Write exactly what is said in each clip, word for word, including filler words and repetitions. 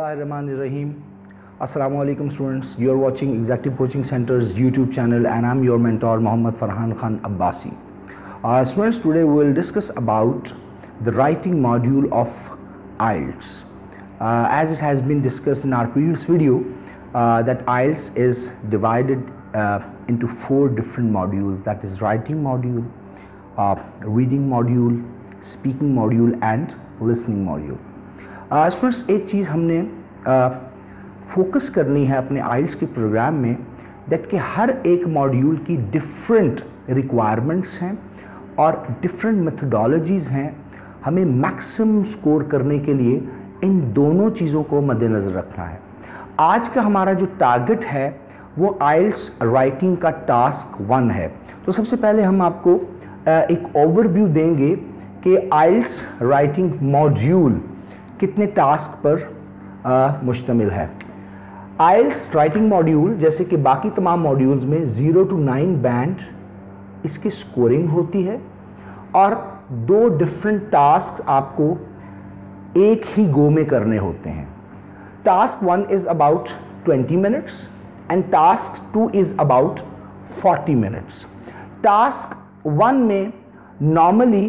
Bismillahirrahmanirrahim. Assalamu alaikum students. You are watching Executive Coaching Center's YouTube channel and I am your mentor Muhammad Farhan Khan Abbasi. Uh, students, today we will discuss about the writing module of I E L T S. Uh, as it has been discussed in our previous video, uh, that I E L T S is divided uh, into four different modules, that is writing module, uh, reading module, speaking module and listening module. Students uh, एक चीज़ हमने focus uh, करनी है अपने I E L T S के program में, that कि हर एक मॉड्यूल की डिफरेंट रिक्वायरमेंट्स हैं और डिफरेंट मेथडोलॉजीज़ हैं. हमें मैक्सिमम स्कोर करने के लिए इन दोनों चीज़ों को मद्देनज़र रखना है. आज का हमारा जो टारगेट है वो I E L T S writing का टास्क वन है. तो सबसे पहले हम आपको uh, एक ओवरव्यू देंगे कि I E L T S writing module कितने टास्क पर आ, मुश्तमिल है. I E L T S writing module जैसे कि बाकी तमाम मॉड्यूल्स में ज़ीरो टू नाइन बैंड इसकी स्कोरिंग होती है और दो डिफरेंट टास्क आपको एक ही गो में करने होते हैं. Task one is about twenty minutes and task two is about forty minutes. Task one में नॉर्मली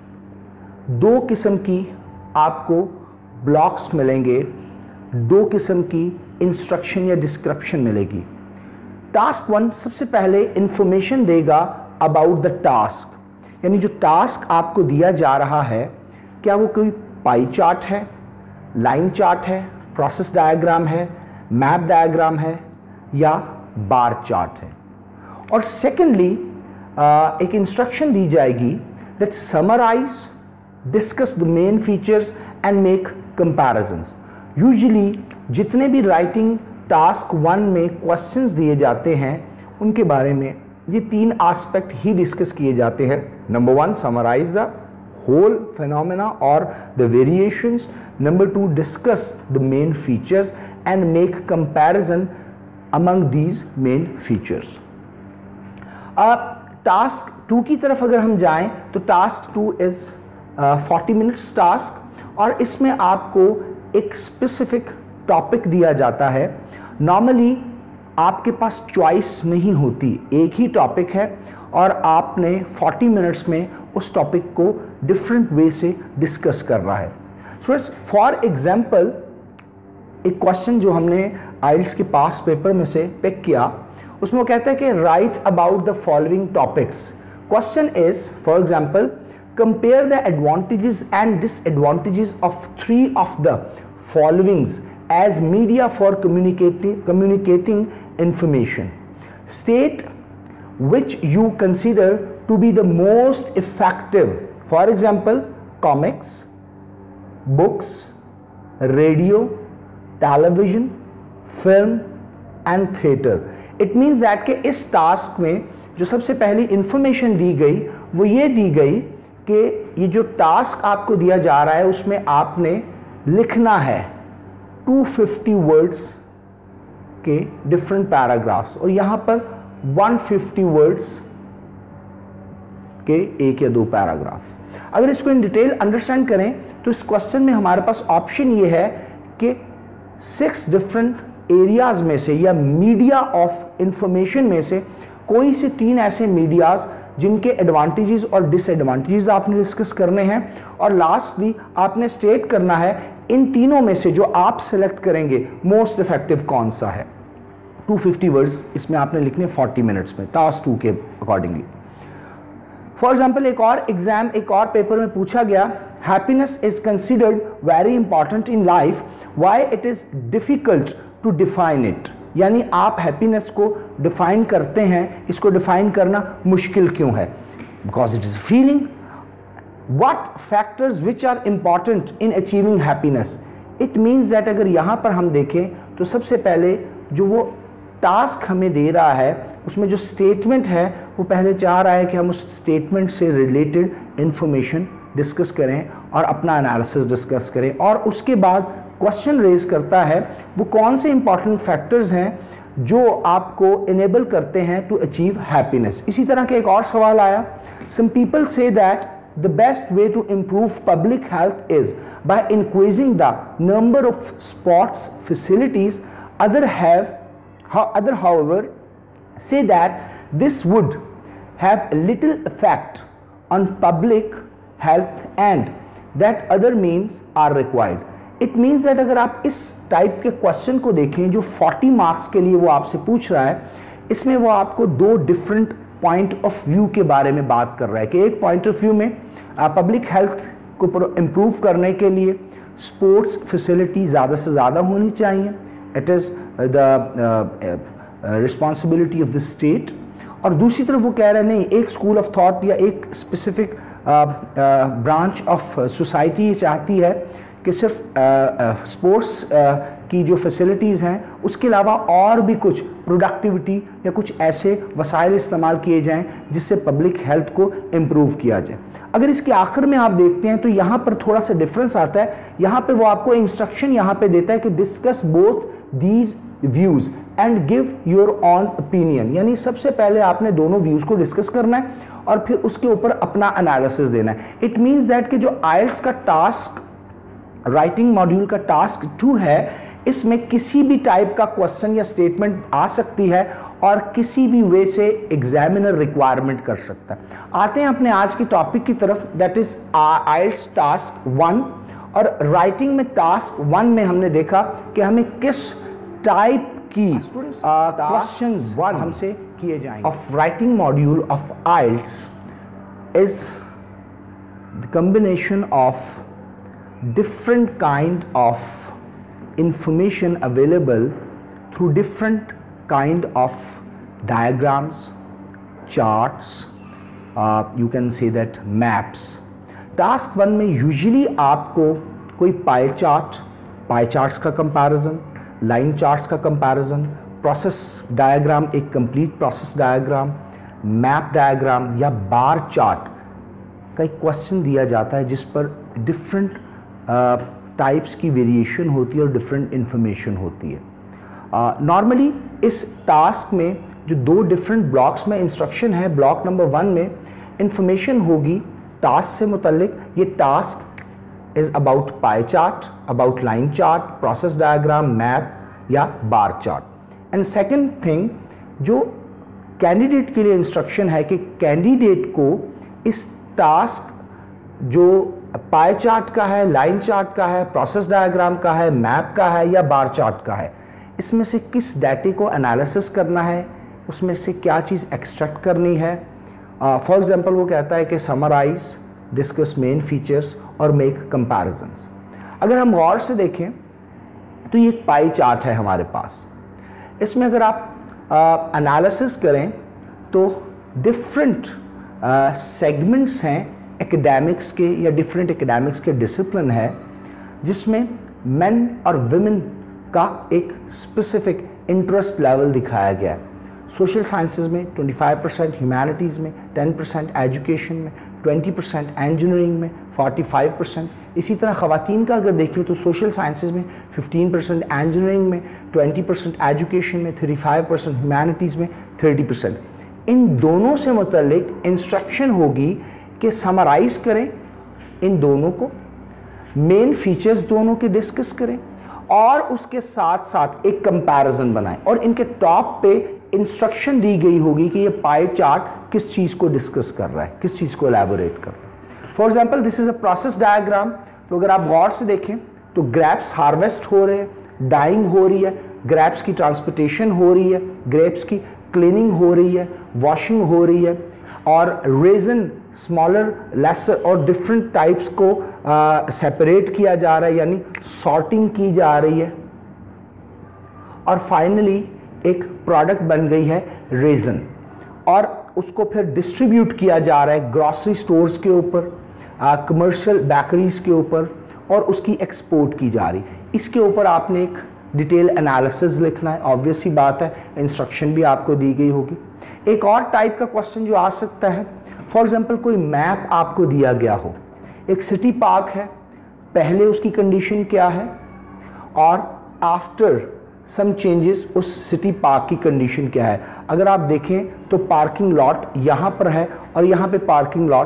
दो किस्म की आपको ब्लॉक्स मिलेंगे, दो किस्म की इंस्ट्रक्शन या डिस्क्रिप्शन मिलेगी. टास्क वन सबसे पहले इंफॉर्मेशन देगा अबाउट द टास्क, यानी जो टास्क आपको दिया जा रहा है क्या वो कोई पाई चार्ट है, लाइन चार्ट है, प्रोसेस डायग्राम है, मैप डायग्राम है या बार चार्ट है. और सेकेंडली एक इंस्ट्रक्शन दी जाएगी that summarise, discuss the main features and make comparisons. Usually जितने भी राइटिंग टास्क वन में क्वेश्चंस दिए जाते हैं उनके बारे में ये तीन एस्पेक्ट ही डिस्कस किए जाते हैं. Number one, summarise the whole phenomena और the variations. Number two, discuss the main features and make comparison among these main features. अब टास्क टू की तरफ अगर हम जाएं तो task two is forty minutes task और इसमें आपको एक स्पेसिफिक टॉपिक दिया जाता है. नॉर्मली आपके पास चॉइस नहीं होती, एक ही टॉपिक है और आपने फोर्टी मिनट्स में उस टॉपिक को डिफरेंट वे से डिस्कस करना है. स्टूडेंट्स, फॉर एग्जांपल एक क्वेश्चन जो हमने I E L T S के पास पेपर में से पिक किया, उसमें वो कहता है कि write about the following topics. Question is for example, compare the advantages and disadvantages of three of the followings as media for communicating communicating information. State which you consider to be the most effective. For example, comics, books, radio, television, film and theater. It means that कि इस task में जो सबसे पहली information दी गई वो ये दी गई कि ये जो टास्क आपको दिया जा रहा है उसमें आपने लिखना है टू फिफ्टी वर्ड्स के डिफरेंट पैराग्राफ्स और यहाँ पर वन फिफ्टी वर्ड्स के एक या दो पैराग्राफ्स. अगर इसको इन डिटेल अंडरस्टैंड करें तो इस क्वेश्चन में हमारे पास ऑप्शन ये है कि सिक्स डिफरेंट एरियाज में से या मीडिया ऑफ इंफॉर्मेशन में से कोई से तीन ऐसे मीडियाज जिनके एडवांटेजेस और डिसएडवांटेजेस आपने डिस्कस करने हैं और लास्टली आपने स्टेट करना है इन तीनों में से जो आप सेलेक्ट करेंगे मोस्ट इफेक्टिव कौन सा है. टू फिफ्टी वर्ड्स इसमें आपने लिखने फोर्टी मिनट्स में टास्क टू के अकॉर्डिंगली. फॉर एग्जांपल एक और एग्जाम एक और पेपर में पूछा गया, happiness is considered very important in life, why it is difficult to define it. यानी आप हैप्पीनेस को डिफाइन करते हैं, इसको डिफाइन करना मुश्किल क्यों है? Because it is feeling. What factors which are important in achieving happiness. It means that अगर यहाँ पर हम देखें तो सबसे पहले जो वो टास्क हमें दे रहा है उसमें जो स्टेटमेंट है वो पहले चाह रहा है कि हम उस स्टेटमेंट से रिलेटेड इंफॉर्मेशन डिस्कस करें और अपना एनालिसिस डिस्कस करें और उसके बाद क्वेश्चन रेज करता है वो कौन से इंपॉर्टेंट फैक्टर्स हैं जो आपको इनेबल करते हैं टू अचीव हैप्पीनेस. इसी तरह का एक और सवाल आया, सम पीपल से that the best way to improve public health is by increasing the number of sports facilities. Other have, other however, say that this would have little effect on public health and that other means are required. It means that अगर आप इस type के question को देखें जो चालीस marks के लिए वो आपसे पूछ रहा है, इसमें वो आपको दो डिफरेंट पॉइंट ऑफ व्यू के बारे में बात कर रहा है कि एक पॉइंट ऑफ व्यू में पब्लिक हेल्थ को इम्प्रूव करने के लिए स्पोर्ट्स फैसिलिटी ज़्यादा से ज़्यादा होनी चाहिए, it is the responsibility of the state. और दूसरी तरफ वो कह रहे हैं नहीं, एक स्कूल ऑफ थॉट या एक स्पेसिफिक ब्रांच ऑफ सोसाइटी चाहती है कि सिर्फ स्पोर्ट्स uh, uh, की जो फैसिलिटीज़ हैं उसके अलावा और भी कुछ प्रोडक्टिविटी या कुछ ऐसे वसाइल इस्तेमाल किए जाएं जिससे पब्लिक हेल्थ को इम्प्रूव किया जाए। अगर इसके आखिर में आप देखते हैं तो यहाँ पर थोड़ा सा डिफरेंस आता है। यहाँ पे वो आपको इंस्ट्रक्शन यहाँ पे देता है कि discuss both these views and give your own opinion, यानी सबसे पहले आपने दोनों व्यूज़ को डिस्कस करना है और फिर उसके ऊपर अपना एनालिसिस देना है। इट मीन्स दैट कि जो आइल्स का टास्क, राइटिंग मॉड्यूल का टास्क टू है, इसमें किसी भी टाइप का क्वेश्चन या स्टेटमेंट आ सकती है और किसी भी वे से एग्जामिनर रिक्वायरमेंट कर सकता है। आते हैं अपने आज की टॉपिक की तरफ, that is IELTS task one. और राइटिंग में टास्क वन में हमने देखा कि हमें किस टाइप की क्वेश्चंस वन हमसे किए जाएंगे। Of writing module of IELTS is the combination of different kind of information available through different kind of diagrams, charts, uh, you can say that maps. Task one में usually आपको कोई pie chart, pie charts का comparison, line charts का comparison, process diagram, एक complete process diagram, map diagram या bar chart का एक question दिया जाता है जिस पर डिफरेंट टाइप्स uh, की वेरिएशन होती है और डिफरेंट इंफॉर्मेशन होती है। नॉर्मली uh, इस टास्क में जो दो डिफरेंट ब्लॉक्स में इंस्ट्रक्शन है, ब्लॉक नंबर वन में इंफॉर्मेशन होगी टास्क से मुतल्लिक। ये task is about pie chart, about line chart, process diagram, map या bar chart. And second thing जो कैंडिडेट के लिए इंस्ट्रक्शन है कि कैंडिडेट को इस टास्क जो पाई चार्ट का है, लाइन चार्ट का है, प्रोसेस डायग्राम का है, मैप का है या बार चार्ट का है, इसमें से किस डाटे को एनालिसिस करना है, उसमें से क्या चीज़ एक्सट्रैक्ट करनी है। फॉर एग्जांपल वो कहता है कि समराइज, डिस्कस मेन फीचर्स और मेक कंपैरिजंस। अगर हम गौर से देखें तो ये एक पाई चार्ट है हमारे पास। इसमें अगर आप एनालिसिस uh, करें तो डिफरेंट सेगमेंट्स uh, हैं एकेडमिक्स के या डिफरेंट एकेडमिक्स के डिसिप्लिन है जिसमें मेन और विमेन का एक स्पेसिफिक इंटरेस्ट लेवल दिखाया गया है। सोशल साइंसेज में पच्चीस परसेंट, ह्यूमैनिटीज़ में दस परसेंट, एजुकेशन में बीस परसेंट, इंजीनियरिंग में पैंतालीस परसेंट। इसी तरह ख़वातीन का अगर देखें तो सोशल साइंसेज में पंद्रह परसेंट, इंजीनियरिंग में बीस परसेंट, एजुकेशन में पैंतीस परसेंट, ह्यूमैनिटीज़ में तीस परसेंट। इन दोनों से मुतल्लिक इंस्ट्रक्शन होगी कि समराइज करें इन दोनों को, मेन फीचर्स दोनों के डिस्कस करें और उसके साथ साथ एक कंपैरिजन बनाएं। और इनके टॉप पे इंस्ट्रक्शन दी गई होगी कि ये पाई चार्ट किस चीज़ को डिस्कस कर रहा है, किस चीज़ को एलैबोरेट कर रहा है। For example this is a process diagram. तो अगर आप गौर से देखें तो ग्रेप्स हार्वेस्ट हो रहे हैं, डाइंग हो रही है, ग्रेप्स की ट्रांसपोर्टेशन हो रही है, ग्रेप्स की क्लीनिंग हो रही है, वॉशिंग हो रही है और रेजन स्मॉलर, लेसर और डिफरेंट टाइप्स को सेपरेट किया जा रहा है, यानी सॉर्टिंग की जा रही है। और फाइनली एक प्रोडक्ट बन गई है रेजन और उसको फिर डिस्ट्रीब्यूट किया जा रहा है ग्रॉसरी स्टोर्स के ऊपर, कमर्शियल बेकरीज के ऊपर और उसकी एक्सपोर्ट की जा रही। इसके ऊपर आपने एक डिटेल एनालिसिस लिखना है, ऑब्वियस ही बात है, इंस्ट्रक्शन भी आपको दी गई होगी। एक और टाइप का क्वेश्चन जो आ सकता है, फॉर एग्जांपल कोई मैप आपको दिया गया हो, एक सिटी पार्क है, पहले उसकी कंडीशन क्या है और आफ्टर सम चेंजेस उस सिटी पार्क की कंडीशन क्या है। अगर आप देखें तो पार्किंग लॉट यहाँ पर है और यहाँ पे पार्किंग लॉट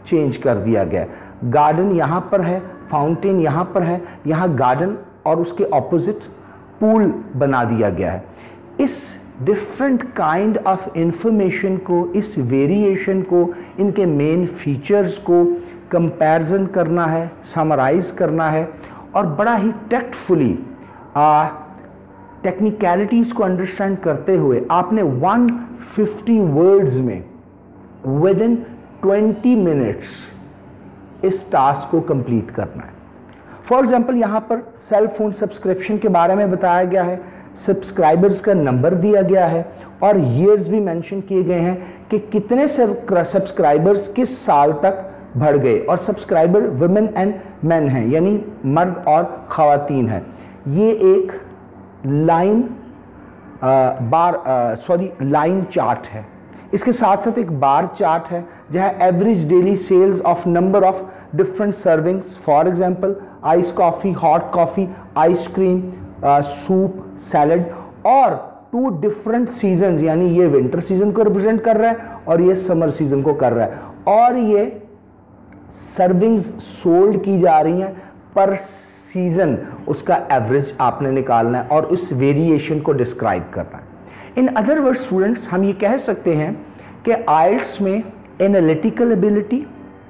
चेंज कर दिया गया है। गार्डन यहाँ पर है, फाउंटेन यहाँ पर है, यहाँ गार्डन और उसके ऑपोजिट पूल बना दिया गया है। इस डिफरेंट काइंड ऑफ इंफॉर्मेशन को, इस वेरिएशन को, इनके मेन फीचर्स को कंपैरिजन करना है, समराइज करना है और बड़ा ही टैक्टफुली टेक्निकलिटीज़ को अंडरस्टैंड करते हुए आपने एक सौ पचास वर्ड्स में विद इन ट्वेंटी मिनट्स इस टास्क को कंप्लीट करना है। फॉर एग्जाम्पल यहाँ पर सेल फोन सब्सक्रिप्शन के बारे में बताया गया है, सब्सक्राइबर्स का नंबर दिया गया है और ईयर्स भी मेंशन किए गए हैं कि कितने सब्सक्राइबर्स किस साल तक बढ़ गए और सब्सक्राइबर वुमेन एंड मेन हैं, यानी मर्द और ख़वातीन हैं। ये एक line bar sorry line chart है। इसके साथ साथ एक बार चार्ट है जहाँ average daily sales of number of different servings, for example ice coffee, hot coffee, ice cream, soup, salad और टू डिफरेंट सीजन्स, यानी ये विंटर सीजन को रिप्रेजेंट कर रहा है और ये समर सीजन को कर रहा है और ये सर्विंग्स सोल्ड की जा रही हैं पर सीजन, उसका एवरेज आपने निकालना है और उस वेरिएशन को डिस्क्राइब करना है। इन अदर वर्ड स्टूडेंट्स, हम ये कह सकते हैं कि आइल्ट्स में एनालिटिकल एबिलिटी,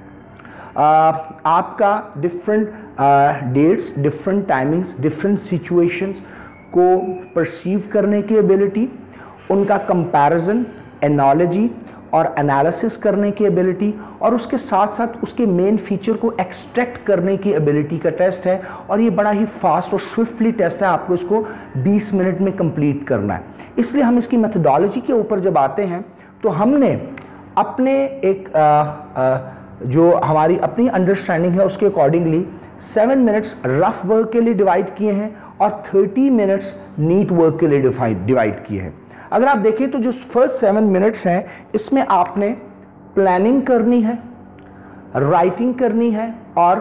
आपका different dates, different timings, different situations को परसीव करने की एबिलिटी, उनका कंपैरिजन, एनालॉजी और एनालिसिस करने की एबिलिटी और उसके साथ साथ उसके मेन फीचर को एक्सट्रैक्ट करने की एबिलिटी का टेस्ट है और ये बड़ा ही फास्ट और स्विफ्टली टेस्ट है। आपको इसको बीस मिनट में कंप्लीट करना है। इसलिए हम इसकी मेथडोलॉजी के ऊपर जब आते हैं तो हमने अपने एक आ, आ, जो हमारी अपनी अंडरस्टैंडिंग है उसके accordingly seven minutes rough work के लिए डिवाइड किए हैं और थर्टी मिनट्स नीट वर्क के लिए डिवाइड किए हैं। अगर आप देखें तो जो फर्स्ट सेवन मिनट्स हैं इसमें आपने प्लानिंग करनी है, राइटिंग करनी है और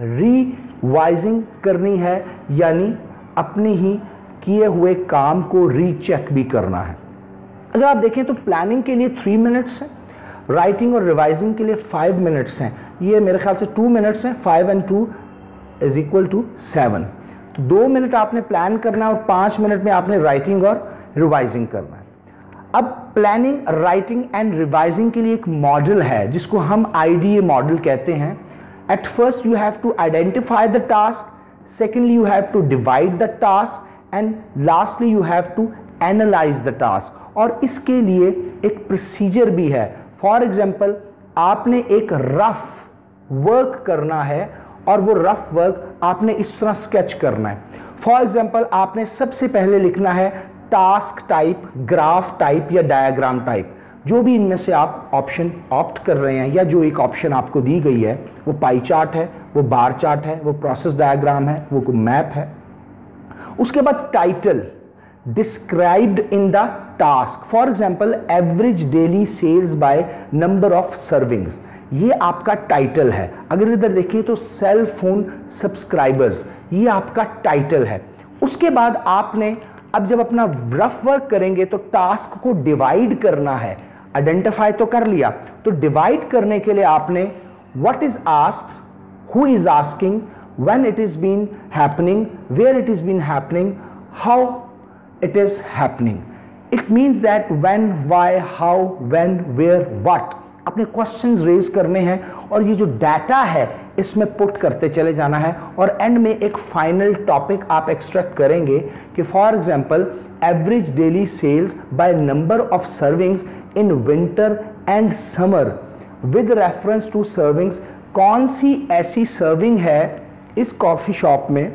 रिवाइजिंग करनी है, यानी अपनी ही किए हुए काम को रीचेक भी करना है। अगर आप देखें तो प्लानिंग के लिए थ्री मिनट्स हैं, राइटिंग और रिवाइजिंग के लिए फाइव मिनट्स हैं। ये मेरे ख्याल से टू मिनट्स हैं, five and two is equal to seven. तो दो मिनट आपने प्लान करना है और पाँच मिनट में आपने राइटिंग और रिवाइजिंग करना है। अब प्लानिंग, राइटिंग एंड रिवाइजिंग के लिए एक मॉडल है जिसको हम आई डी ए मॉडल कहते हैं। At first you have to identify the task, secondly you have to divide the task and lastly you have to analyse the task. और इसके लिए एक प्रोसीजर भी है। फॉर एग्जाम्पल, आपने एक रफ वर्क करना है और वो रफ वर्क आपने इस तरह स्केच करना है। फॉर एग्जाम्पल, आपने सबसे पहले लिखना है टास्क टाइप, ग्राफ टाइप या डायग्राम टाइप, जो भी इनमें से आप ऑप्शन ऑप्ट कर रहे हैं या जो एक ऑप्शन आपको दी गई है, वो पाई चार्ट है, वो बार चार्ट है, वो प्रोसेस डायग्राम है, वो कोई मैप है। उसके बाद title, described in the task, for example average daily sales by number of servings, ये आपका टाइटल है। अगर इधर देखिए तो सेल फोन सब्सक्राइबर्स, ये आपका टाइटल है। उसके बाद आपने अब जब अपना रफ वर्क करेंगे तो टास्क को डिवाइड करना है। आइडेंटिफाई तो कर लिया, तो डिवाइड करने के लिए आपने what is asked, who is asking, when it is been happening, where it is been happening, how it is happening. It means that when, why, how, when, where, what, अपने questions raise करने हैं और ये जो data है इसमें put करते चले जाना है और एंड में एक फाइनल टॉपिक आप एक्सट्रैक्ट करेंगे कि for example average daily sales by number of servings in winter and summer with reference to servings. कौन सी ऐसी सर्विंग है इस कॉफ़ी शॉप में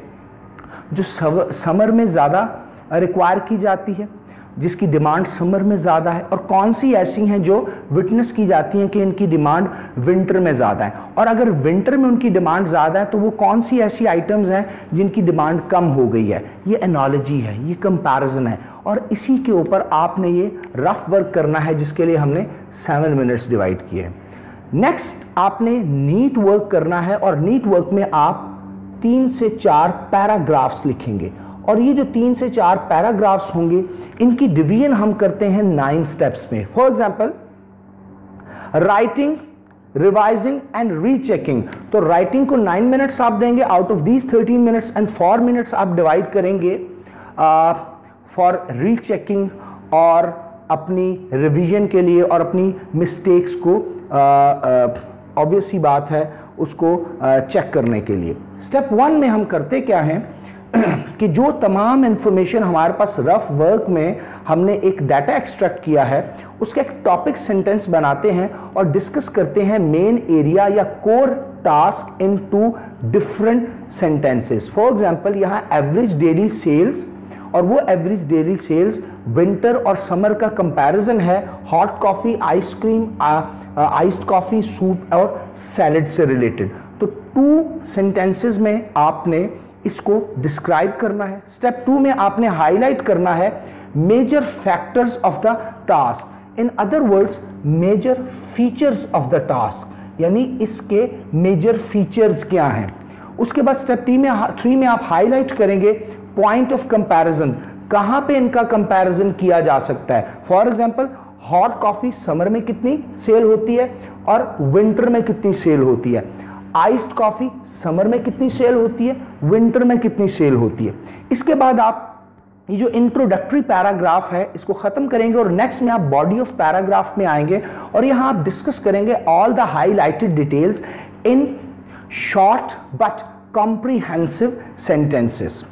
जो समर में ज़्यादा रिक्वायर की जाती है, जिसकी डिमांड समर में ज़्यादा है, और कौन सी ऐसी हैं जो विटनेस की जाती हैं कि इनकी डिमांड विंटर में ज़्यादा है। और अगर विंटर में उनकी डिमांड ज़्यादा है तो वो कौन सी ऐसी आइटम्स हैं जिनकी डिमांड कम हो गई है। ये एनालॉजी है, ये कंपैरिजन है और इसी के ऊपर आपने ये रफ वर्क करना है जिसके लिए हमने सेवन मिनट्स डिवाइड किए हैं। नेक्स्ट आपने नीट वर्क करना है और नीट वर्क में आप तीन से चार पैराग्राफ्स लिखेंगे और ये जो तीन से चार पैराग्राफ्स होंगे इनकी डिवीजन हम करते हैं नाइन स्टेप्स में। For example, writing revising and rechecking. तो राइटिंग को नाइन मिनट्स आप देंगे, out of these thirteen minutes and four minutes आप डिवाइड करेंगे फॉर रीचेकिंग और अपनी रिवीजन के लिए और अपनी मिस्टेक्स को ऑब्वियस सी बात है उसको चेक करने के लिए। स्टेप वन में हम करते क्या हैं कि जो तमाम इंफॉर्मेशन हमारे पास रफ वर्क में हमने एक डाटा एक्सट्रैक्ट किया है उसका एक टॉपिक सेंटेंस बनाते हैं और डिस्कस करते हैं मेन एरिया या core task in two different sentences. For example यहाँ एवरेज डेली सेल्स, और वो एवरेज डेली सेल्स विंटर और समर का कंपैरिजन है hot coffee, ice cream, iced coffee, soup और सैलड से रिलेटेड। तो टू सेंटेंसेस में आपने इसको डिस्क्राइब करना है। स्टेप टू में आपने हाईलाइट करना है major factors of the task, in other words major features of the task, यानी इसके मेजर फीचर्स क्या हैं। उसके बाद स्टेप थ्री में थ्री में आप हाईलाइट करेंगे पॉइंट ऑफ कंपैरिजन, कहां पे इनका कंपैरिजन किया जा सकता है। For example hot coffee summer में कितनी सेल होती है और विंटर में कितनी सेल होती है, आइस्ड कॉफी समर में कितनी सेल होती है, विंटर में कितनी सेल होती है। इसके बाद आप ये जो इंट्रोडक्टरी पैराग्राफ है इसको खत्म करेंगे और नेक्स्ट में आप बॉडी ऑफ पैराग्राफ में आएंगे और यहां आप डिस्कस करेंगे all the highlighted details in short but comprehensive sentences.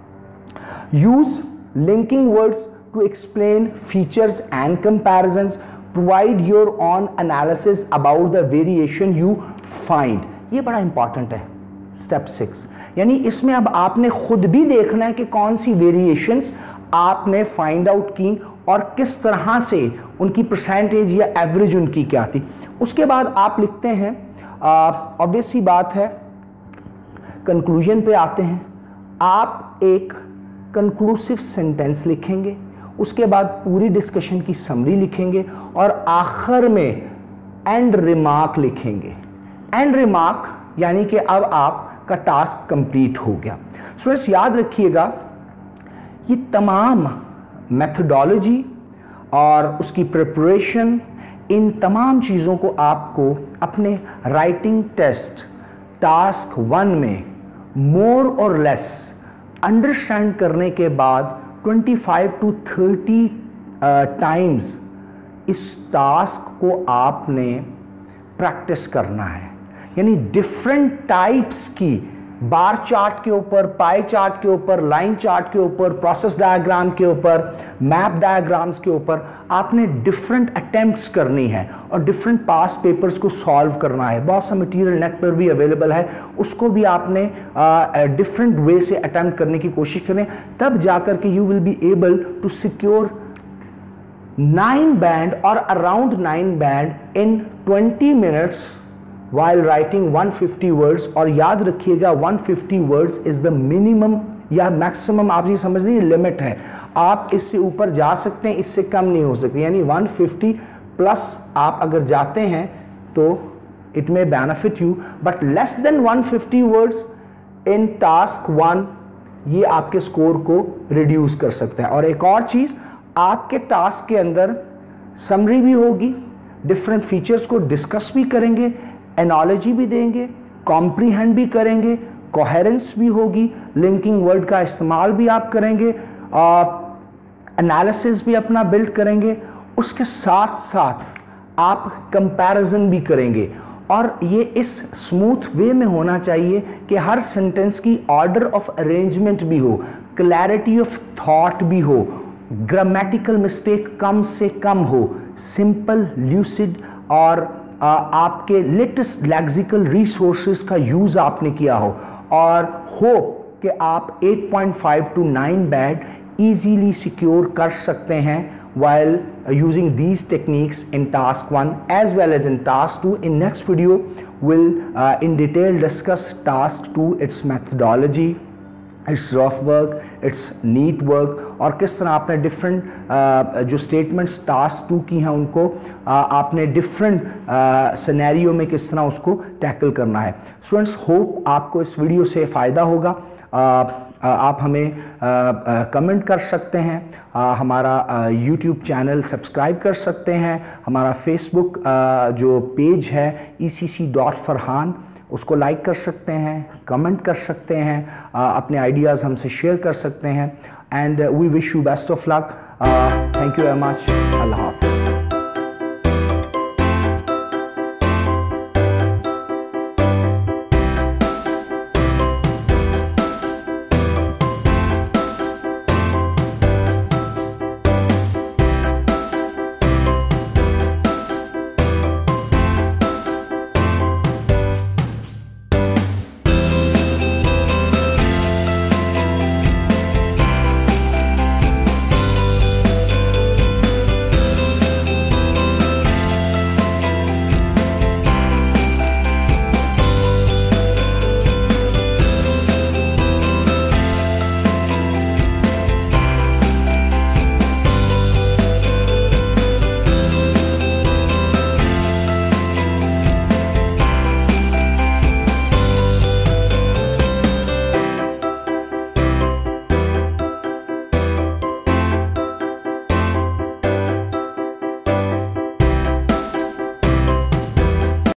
Use linking words to explain features and comparisons, provide your own analysis about the variation you find। ये बड़ा इंपॉर्टेंट है step six, यानी इसमें अब आपने खुद भी देखना है कि कौन सी वेरिएशंस आपने फाइंड आउट की और किस तरह से उनकी परसेंटेज या एवरेज उनकी क्या थी। उसके बाद आप लिखते हैं, ऑब्वियस सी बात है, कंक्लूजन पे आते हैं, आप एक कंक्लूसिव सेंटेंस लिखेंगे, उसके बाद पूरी डिस्कशन की समरी लिखेंगे और आखिर में एंड रिमार्क लिखेंगे। एंड रिमार्क यानी कि अब आपका टास्क कंप्लीट हो गया। स्टूडेंट्स याद रखिएगा ये तमाम मेथडोलॉजी और उसकी प्रिपरेशन, इन तमाम चीज़ों को आपको अपने राइटिंग टेस्ट टास्क वन में मोर और लेस अंडरस्टैंड करने के बाद पच्चीस टू तीस टाइम्स इस टास्क को आपने प्रैक्टिस करना है। यानी डिफरेंट टाइप्स की बार चार्ट के ऊपर, पाई चार्ट के ऊपर, लाइन चार्ट के ऊपर, प्रोसेस डायग्राम के ऊपर, मैप डायग्राम्स के ऊपर आपने डिफरेंट अटेम्प्ट्स करनी है और डिफरेंट पास पेपर्स को सॉल्व करना है। बहुत सा मटेरियल नेट पर भी अवेलेबल है, उसको भी आपने डिफरेंट वे से अटेम्प्ट करने की कोशिश करें, तब जाकर के you will be able to secure nine band और around nine band in twenty minutes while writing one hundred fifty words। और याद रखिएगा one hundred fifty words is the minimum या maximum, आप ये समझ लीजिए लिमिट है, आप इससे ऊपर जा सकते हैं, इससे कम नहीं हो सकते। यानी one hundred fifty प्लस आप अगर जाते हैं तो it may benefit you, but less than one hundred fifty words in task one ये आपके स्कोर को रिड्यूस कर सकता है। और एक और चीज़, आपके टास्क के अंदर समरी भी होगी, डिफरेंट फीचर्स को डिस्कस भी करेंगे, एनालॉजी भी देंगे, कॉम्प्रीहेंड भी करेंगे, कोहेरेंस भी होगी, लिंकिंग वर्ड का इस्तेमाल भी आप करेंगे, एनालिसिस भी अपना बिल्ड करेंगे, उसके साथ साथ आप कंपैरिजन भी करेंगे। और ये इस स्मूथ वे में होना चाहिए कि हर सेंटेंस की ऑर्डर ऑफ अरेंजमेंट भी हो, क्लैरिटी ऑफ थॉट भी हो, ग्रामेटिकल मिस्टेक कम से कम हो, सिंपल, ल्यूसिड और आ, आपके लेटेस्ट लेक्सिकल रिसोर्सेज का यूज़ आपने किया हो, और होप कि आप eight point five to nine band easily secure कर सकते हैं while using these techniques in task one as well as in task two। In next video we'll uh, in detail discuss task two, its methodology, its rough work, its neat work, और किस तरह आपने different uh, जो statements task two की हैं उनको uh, आपने different scenario uh, में किस तरह उसको टैकल करना है। स्टूडेंट्स होप आपको इस वीडियो से फ़ायदा होगा। uh, आप हमें कमेंट कर सकते हैं, आ, हमारा यूट्यूब चैनल सब्सक्राइब कर सकते हैं, हमारा फेसबुक जो पेज है ई सी सी डॉट फरहान उसको लाइक कर सकते हैं, कमेंट कर सकते हैं, आ, अपने आइडियाज़ हमसे शेयर कर सकते हैं। And we wish you best of luck. Thank you very much. अल्लाह हाफ़िज़।